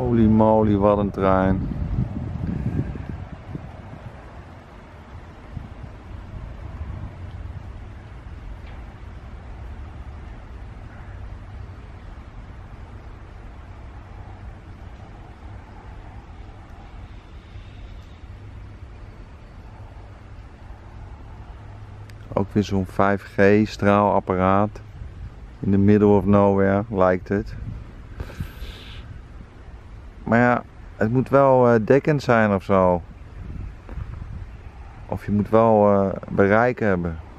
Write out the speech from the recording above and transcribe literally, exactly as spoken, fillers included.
Holy moly, wat een trein. Ook weer zo'n vijf G straalapparaat. In the middle of nowhere lijkt het. Maar ja, het moet wel uh, dekkend zijn of zo. Of je moet wel uh, bereik hebben.